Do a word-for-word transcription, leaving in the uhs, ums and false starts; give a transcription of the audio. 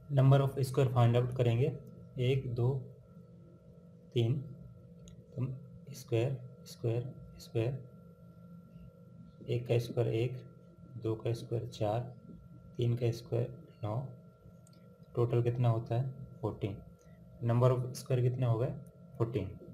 Number of square find out करेंगे, एक दो तीन, तो स्क्वायर स्क्वायर स्क्वायर, एक का स्क्वायर एक, दो का स्क्वायर चार, तीन का स्क्वायर नौ, टोटल कितना होता है फोर्टीन। नंबर ऑफ स्क्वायर कितने हो गए फोर्टीन।